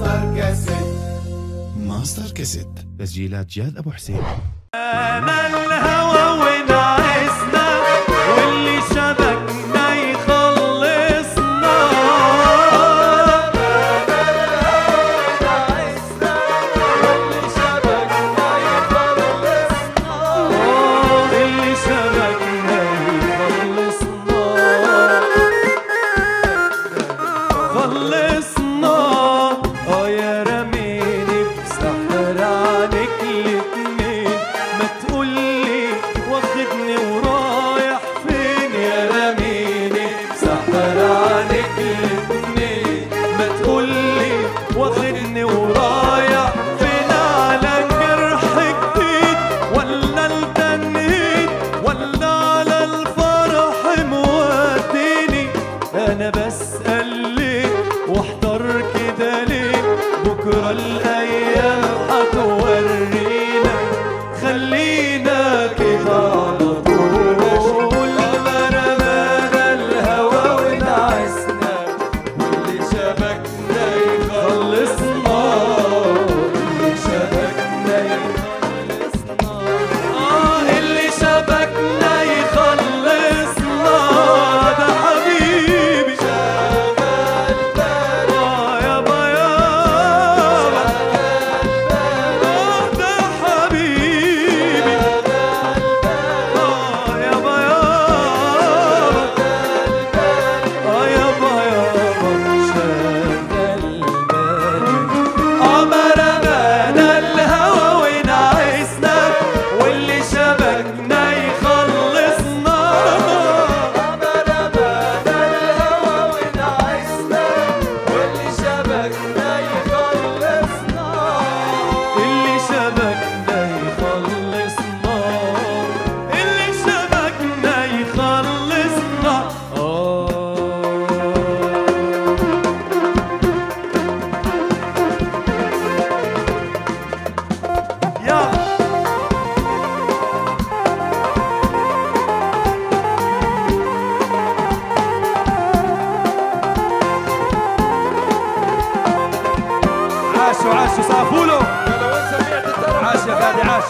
ماستر كاسيت تسجيلات جاد ابو حسين. انا الهوى ونعسنا واللي شبكنا يخلصنا. اللي شبكنا يخلصنا. اللي شبكنا يخلصنا. خلصنا يا رميني بسحر عنك الاتنين. ما تقولي واخدني ورايح فين يا رميني بسحر عنك الاتنين. ما تقولي واخدني ورايح فين. على جرح جديد ولا التنهيد ولا على الفرح موديني. انا بسأل ليه واحضر كده ليه. بكرة الايام هتورينا. خلينا كده على طول. رمانا الهوى ونعسنا واللي شبكنا يخلصنا. اللي شبكنا يخلصنا. اللي شبكنا يخلصنا. ده حبيبي شغال بالي. يابا يابا ده حبيبي يابا يابا يابا يابا شغال بالي. رمانا الهوى ونعسنا واللي شبكنا يخلصنا. رمانا الهوى ونعسنا واللي شبكنا يخلصنا. اللي شبكنا يخلصنا. اللي شبكنا يخلصنا. يا عاشوا عاشوا صافوا له. عاش يا فادي عاش.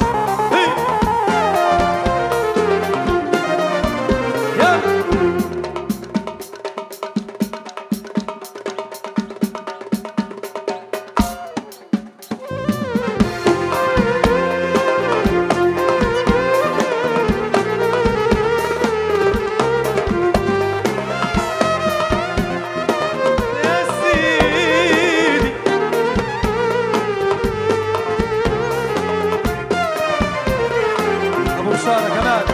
يا يا سيدي ابو بشاره كمان.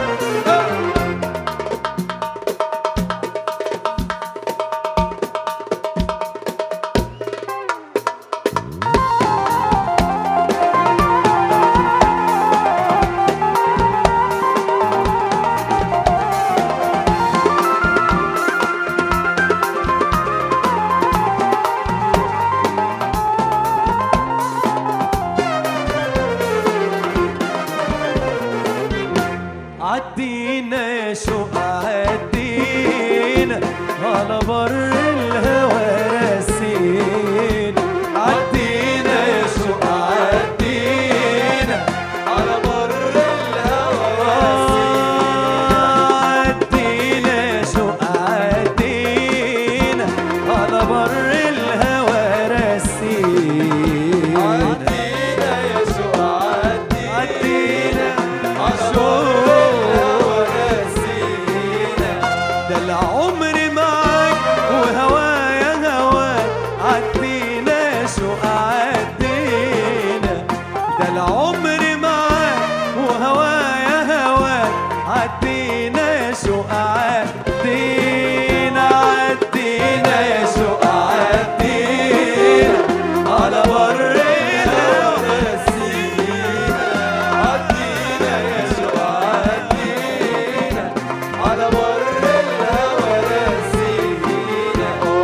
عدينا يا شوق عدينا على بر الهوى راسينا. عدينا يا شوق عدينا على بر الهوى راسينا. عدينا يا شوق عدينا على بر الهوى راسينا. عدينا يا شوق عدينا على بر ده العمر معاك وهوايا هواك. عدينا شوق عدينا. ده العمر معاك وهوايا هواك. عدينا شوق عدينا. عدينا يا شوق عدينا على بر الهوى راسينا. عدينا يا شوق عدينا على بر الهوى راسينا.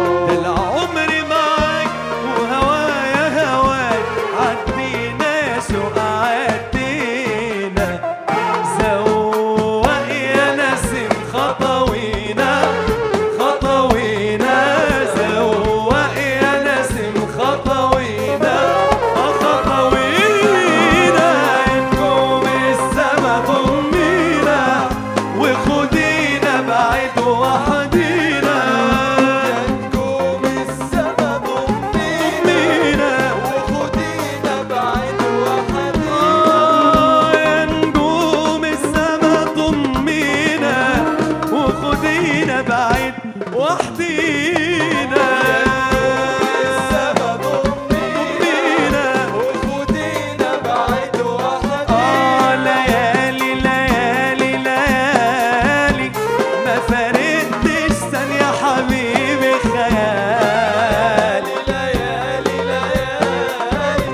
وحدينا السبب أمنينا وفوتينا بعيد وحدينا. ليالي ليالي ليالي ما فارقتش ثانية حبيبي خيالي. ليالي ليالي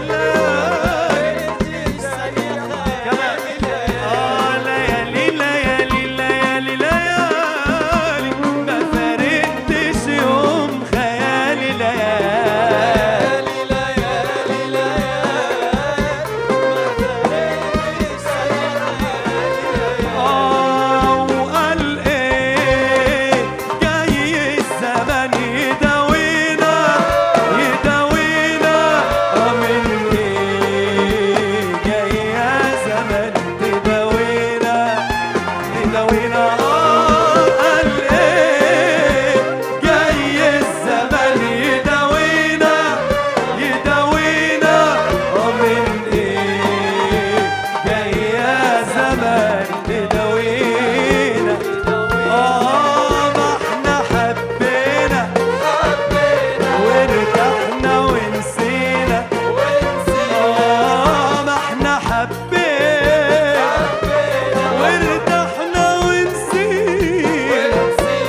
ليالي ليالي ليالي ليالي ليالي ما فارقتش يوم خيالي. ليالي ليالي وقال ايه جاي الزمن يداوينا يداوينا من ايه جاي يا زمن تداوينا تداوينا. قال ايه جاي الزمن يداوينا يداوينا من ايه جاي يا زمن تداوينا. ما احنا حبينا وارتحنا ونسينا. ما احنا حبينا وارتحنا ونسينا.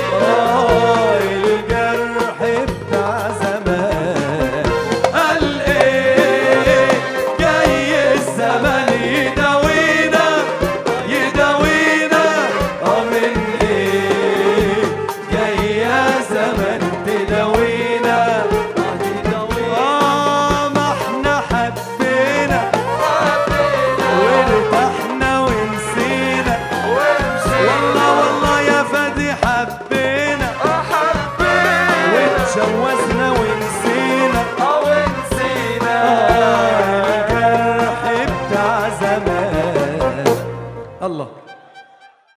الجرح بتاع زمان. قال ايه جاي الزمن يداوينا يداوينا من ايه جاي يا زمن تداوينا. ما احنا حبينا وارتحنا ونسينا. والله والله يا فادي حبينا واتجوزنا ونسينا.